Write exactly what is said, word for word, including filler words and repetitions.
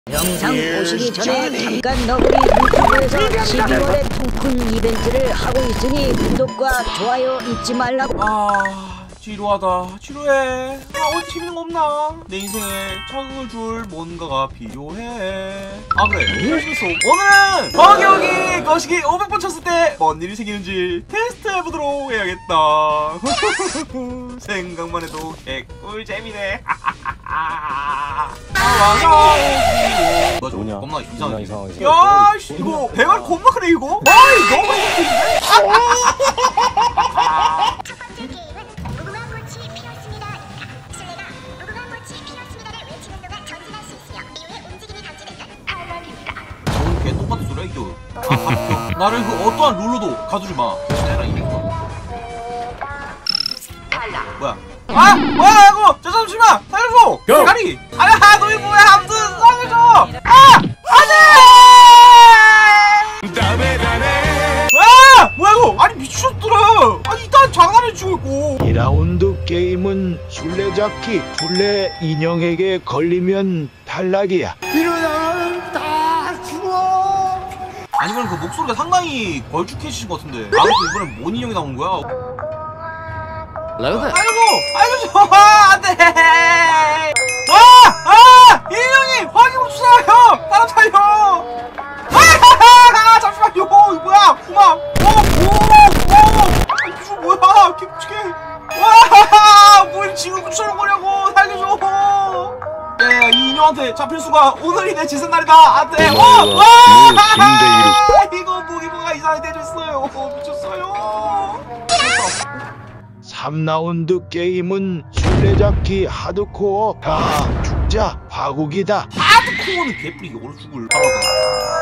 영상 보시기 전에 잠깐 너구리 유튜브에서 십이월에 통큰 이벤트를 하고 있으니 구독과 좋아요 잊지 말라고. 아 지루하다. 지루해. 아 어디 재밌는 거 없나? 내 인생에 자극을 줄 뭔가가 필요해. 아 그래 재밌어. 오늘은 버기오기 거시기 오백 번 쳤을 때 뭔 일이 생기는지 테스트 해보도록 해야겠다. 생각만 해도 개꿀 재미네. 맞아. 뭐냐? 겁나 이상하게. 이상하게. 야, 씨, 이거 배가 겁나 크네 이거. 아이 너무 힘든데? 첫 번째 게임은 무궁화 꽃이 피었습니다. 실내가 무궁화 꽃이 피었습니다를 외치는 동안 전진할 수 있으며 이후에 움직임이 감지된다. 탈락입니다. 저건 개 똑같은 소리야 이거. 아, 아, 나를 그 어떠한 룰로도 가두지 마. 내가 이긴 거. 탈락. 뭐야? 아, 뭐야 이거? 저 잠시만 살려줘. 대가리. 아야, 너희 뭐야? 아무튼 살려줘. 아, 안돼. 아, 뭐야 이거? 아니 미쳤더라. 아니 일단 장난을 치고 있고. 이 라운드 게임은 술래잡기. 술래 인형에게 걸리면 탈락이야. 이러다가는 다 죽어. 아니면 그 목소리가 상당히 걸쭉해지신 것 같은데. 아, 근데 이번엔 뭔 인형이 나온 거야? 라이브 아이고, 알려줘. 안돼. 아, 아, 이 인형이 확인 못 주세요. 따라 타요. 아, 잠시만요. 이거 뭐야? 구마. 오, 오, 오. 아니 이거 뭐야? 개무치게. 와, 뭘 지금 붙여놓으려고 살려줘. 네, 이 인형한테 잡힐 수가 오늘이 내 지선 날이다. 안돼. 와, 와. 이거 목이 뭐가 이상하게 되졌어요. 미쳤어요. 삼 라운드 게임은 술래잡기 하드코어. 아, 죽자. 파국이다. 하드코어는 개뿔이 얼어 죽을 바라다.